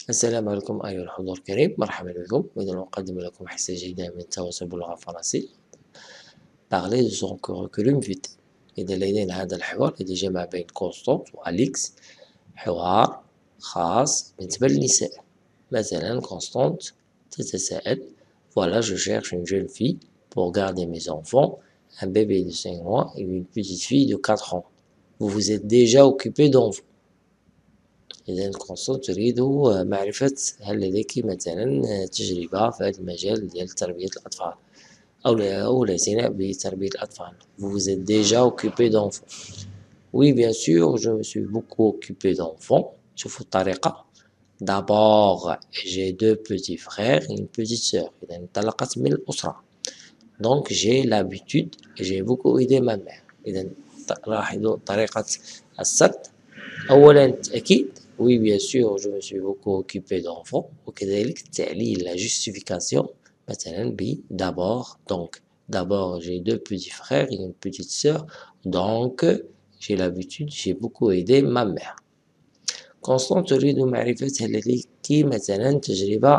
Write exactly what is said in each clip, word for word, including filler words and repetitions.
السلام عليكم أيها الحضور الكريم، مرحبا بكم. إذا نقدم لكم حصة جديدة من التواصل باللغة الفرنسية. Parler de son curriculum vitae. إذا لدينا هذا الحوار الذي جمع بين كونستانت وأليكس، حوار خاص بالنسبة للنساء. مثلا كونستانت تتساءل: Voilà, je cherche une jeune fille pour garder mes enfants, un bébé de cinq mois et une petite fille de quatre ans. Vous vous êtes déjà occupé d'enfants. إذا كونستانت تريد معرفة هل لديك مثلا تجربة في هذا المجال ديال تربية الأطفال أو أو الاعتناء بتربية الأطفال. Vous vous êtes déjà occupé d'enfants. Oui, bien sûr, je me suis beaucoup occupé d'enfants. شوفوا الطريقة. D'abord, j'ai deux petits frères et une petite sœur. إذا انطلقت من الأسرة. Donc, j'ai l'habitude et j'ai beaucoup aidé ma mère. إذا لاحظوا طريقة السرد. أولا تأكيد. Oui, bien sûr, je me suis beaucoup occupé d'enfants. وكذلك التعليل la justification مثلا ب d'abord. Donc, d'abord j'ai deux petits frères et une petite sœur. Donc, j'ai l'habitude, j'ai beaucoup aidé ma mère. كونستانت تريد معرفة هل لديك مثلا تجربة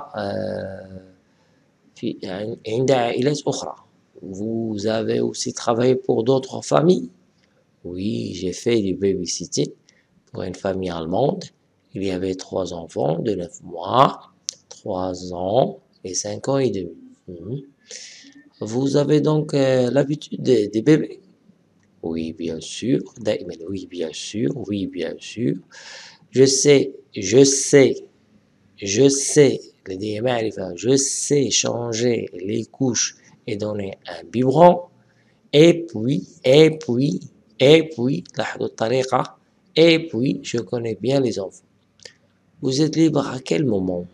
في عند عائلات أخرى. Vous avez aussi travaillé pour d'autres familles? Oui, j'ai fait du babysitting pour une famille allemande. Il y avait trois enfants de neuf mois, trois ans et cinq ans et demi. Mmh. Vous avez donc euh, l'habitude des, des bébés? Oui, bien sûr. Oui, bien sûr. Oui, bien sûr. Je sais, je sais, je sais, je sais changer les couches et donner un biberon. Et puis, et puis, et puis, لاحظوا الطريقة. Et puis, je connais bien les enfants. Vous êtes libre à quel moment?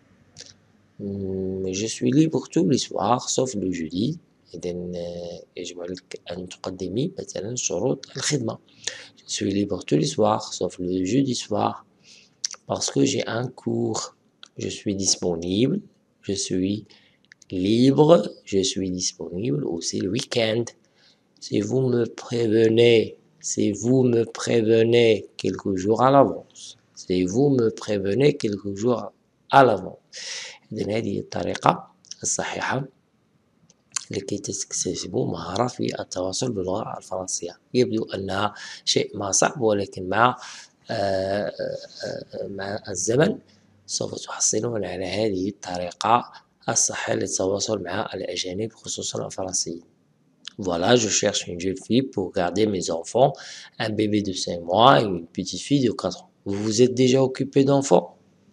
Je suis libre tous les soirs sauf le jeudi. إذا يجب عليك أن تقدمي مثلا شروط الخدمة. Je suis libre tous les soirs sauf le jeudi soir parce que j'ai un cours. Je suis disponible. Je suis libre. Je suis disponible aussi le week-end. Si vous me prévenez, si vous me prévenez quelques jours à l'avance. Si vous me prévenez quelques jours à l'avance. إذن هذه الطريقة الصحيحة لكي تكتسبوا مهارة في التواصل باللغة الفرنسية. يبدو أنها شيء ما صعب، ولكن مع آآ آآ مع الزمن سوف تحصلون على هذه الطريقة الصحيحة للتواصل مع الأجانب خصوصا الفرنسيين. Voilà, je cherche une jeune fille pour garder mes enfants, un bébé de cinq mois et une petite fille de quatre ans. Vous vous êtes déjà occupé d'enfants?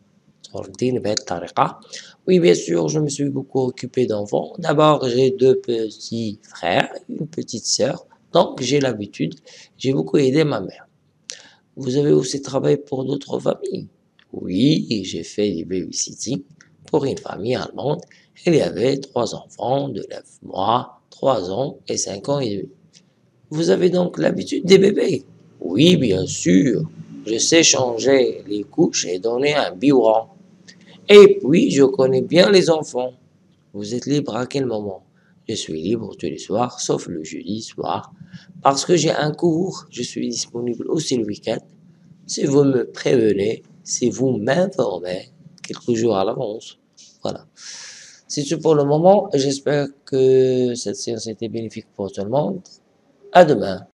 Oui, bien sûr, je me suis beaucoup occupé d'enfants. D'abord, j'ai deux petits frères, une petite sœur, donc j'ai l'habitude, j'ai beaucoup aidé ma mère. Vous avez aussi travaillé pour d'autres familles? Oui, j'ai fait du babysitting pour une famille allemande. Il y avait trois enfants de neuf mois, trois ans et cinq ans et demi. Vous avez donc l'habitude des bébés? Oui, bien sûr. Je sais changer les couches et donner un biberon. Et puis, je connais bien les enfants. Vous êtes libre à quel moment? Je suis libre tous les soirs, sauf le jeudi soir. Parce que j'ai un cours, je suis disponible aussi le week-end. Si vous me prévenez, si vous m'informez quelques jours à l'avance. Voilà. C'est tout pour le moment. J'espère que cette séance était bénéfique pour tout le monde. À demain.